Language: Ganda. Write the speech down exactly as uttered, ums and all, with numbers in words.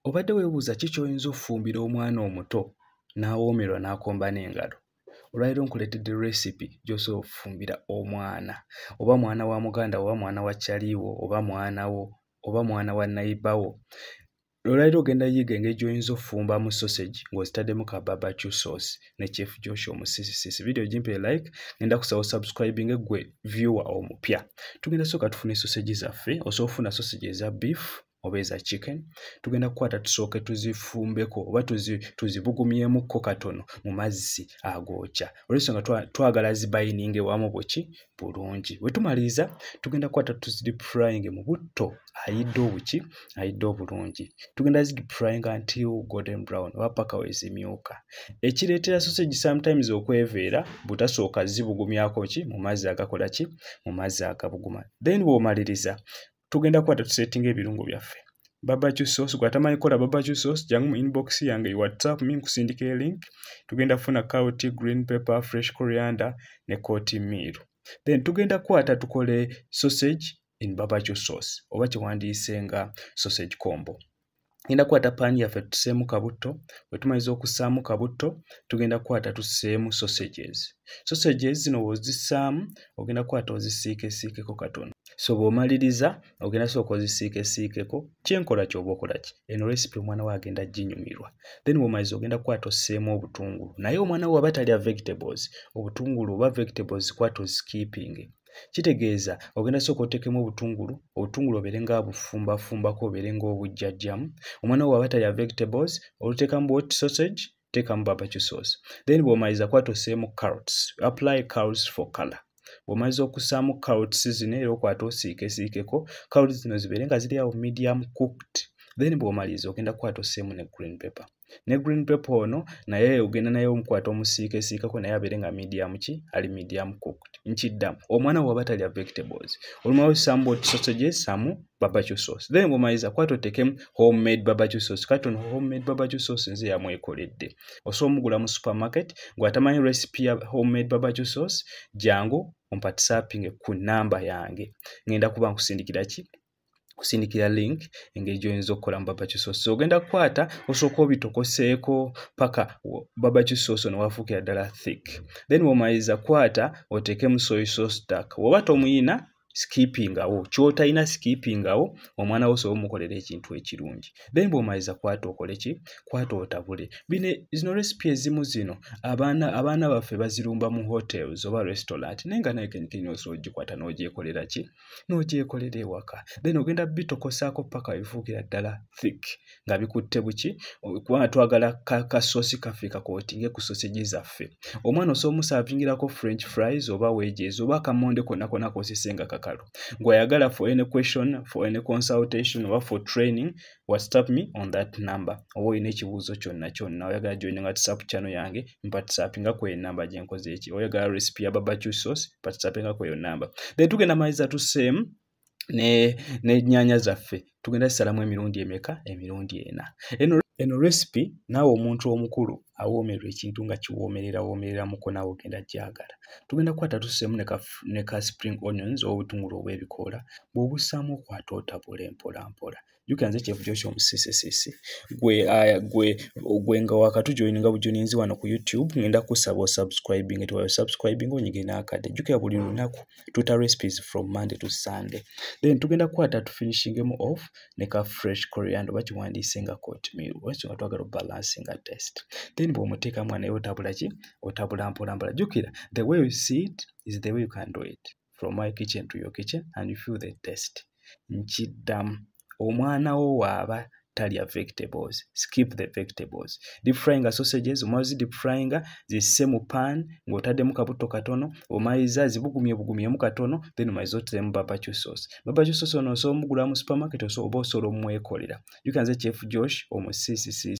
Obadde weebuuza ki ky'oyinza okufumbira omwana omuto n'awoomerwa n'akomba n'engalo? Olwaleero nkuleetedde recipe gy'osobola okufumbira omwana, oba mwana wa muganda oba mwana wa kyaliwo oba mwana wo oba mwana wa nnayiba wo. Olwaleero ogenda yiga engeri gy'oyinza okufumbamu sausage ng'ozitaddemu ka barbecue sauce ne Chef Josh Omusiisisiisi. Video gimpe like, ngenda kusaba subscribing gwe viewer omupya. Tugenda sooka tufune sausage zaffe, osobola okufuna sausage eza beef oba eza chicken. Tugenda kukwata tusooke tuzifumbeko oba tuzi, tuzibugumyemukko katono mu mazzi agookya. Olw'ensonga twagala zibayininge wamu buki bulungi. Bwe tumaliriza tugenda kukwata tuzideep frying mu butto ayidde obuki ayidde obulungi. Tugenda zideep frying until golden brown oba paka we zimyuka. Ekireetera sausage sometimes okweveera butasooka zibugumyako ki mu mazzi agakola ki mu mazzi agabuguma. Then bw'omaliriza tugenda kukwata tusettinga ebirungo byaffe. Barbecue sauce, gwatamanyi kola barbecue sauce, jangu mu inbox yange WhatsApp mi nkusindikira link. Tugenda kufuna carrot, green pepper, fresh coriander ne koti miru. Then tugenda kukwata tukole sausage in barbecue sauce oba kyewandiise nga sausage combo. Tugenda kukwata pani yaffe tuseemu kabutto. Bwe tumaliza okussaamu kabutto tugenda kukwata tusseemu sausages. Sausages zino bw'ozissaamu ogenda kukwata ozisiikesiikeko katono. So bw'omaliriza ogenda sooka ozisiikesiikeko kyenkola ky'oba okola ki. Eno recipe omwana we agenda ginyumirwa. Then bw'omaliza ogenda kukwata osseemu obutungulu. Naye omwana we aba talya vegetables. Obutungulu oba vegetables kwata oziskipping. Kitegeeza ogenda sooka oteekemu obutungulu, obutungulu obeere nga bufumbafumbako obeere ng'obujjajjamu. Omwana we aba talya vegetables, oluteekamu bw'oti sausage, teekamu barbecue sauce. Then bw'omaliza kwata osseemu carrots. Apply carrots for color. Bw'omaliza okussaamu carrots zino era okwata osiikesiikeko, carrots zino zibeere nga ziri awo medium cooked. Then bw'omaliza ogenda kukwata osseemu ne green pepper. Ne green pepper ono naye ogenda naye omukwata omusiikesiikako naye abeere nga medium ki ali medium cooked. Nkiddamu omwana we aba talya vegetables. Olumala ossaamu bw'oti sausages saamu barbecue sauce. Then bw'omaliza kwata oteekemu homemade barbecue sauce. Katono homemade barbecue sauce nze yamwekoledde. Osobola omugula mu supermarket. Gw'atamanyi recipe ya homemade barbecue sauce jangu ompa whatsapping ku namba yange. Ngenda kuba nkusindikira ki kusindikira link engeri gy'oyinza okukola mu barbecue sauce. So ogenda kukwata osooka obitokoseeko paka barbecue sauce ono wafuukira ddala thick. Then bw'omaliza kwata oteekemu soy sauce dark. Bw'oba tomuyina skippingawo, ky'otalina skippingawo, omwana wo osobola omukolera ekintu ekirungi. Then bw'omaliza kwata okole ki? Kwata otabule. Bino zino recipe ezimu zino abaana abaana baffe bazirumba mu hotels oba restaurant naye nga naye kenyini osobola ogikwata n'ogyekolera ki? N'ogyekolera ewaka. Then ogenda bitokosaako paka bifuukira ddala thick nga bikutte buki? Kubanga twagala ka, ka sauce kaffe kakootinge ku sausage zaffe. Omwana osobola omusaavingirako french fries oba wedges oba akamonde konna konna k'osise nga kakalo. Gw'ayagala for any question, for any consultation or for training, WhatsApp me on that number. Oba olina ekibuuzo kyonna kyonna oyagala joininga WhatsApp channel yange mpatsapinga ku enamba gye nkoze eki. Oyagala recipe ya barbecue sauce mpatsapinga ku eyo namba. Then tugenda maliza tusseemu ne n'ennyaanya zaffe. Tugenda zisalamu emirundi emeka? Emirundi ena. Eno eno recipe naawe omuntu omukulu awoomerwa ekintu nga kiwoomerera woomerera muko naawe ogenda gyagala. Tugenda kukwata tusseemu ne ka, ne ka spring onions obutungulu obw'ebikoola. Bw'obussaamu okwata otabule mpola mpola. Jjukira nze Chef Josh Omusiisisiisi. Gwe uh, gwe gwe nga wakatujoininga bujoininzi wano ku YouTube ngenda kusaba subscribing to subscribing onyige n'akadde. Jjukira buli lunaku tuta recipes from Monday to Sunday. Then tugenda kukwata tufinishingemu off ne ka fresh coriander oba kiwandiise nga koti miru. Wekyo nga twagala balansinga taste. Then bw'omuteeka mwana naye otabula ki? Otabula mpola mpola. Jjukira the way you see it is the way you can do it. From my kitchen to your kitchen and you feel the taste. Nkiddamu. Omwana wo waaba talya vegetables, skip the vegetables. Deep frying sausages, omazi deep frying zisse mu pan ng'otaddemu kabutto katono, omaliza zibugumye bugumye mu katono, then omaliza oteemu barbecue sauce. Barbecue sauce ono osobola omugula mu supermarket oba osobola omwekolera. You can say Chef Josh Omusiisisiisi.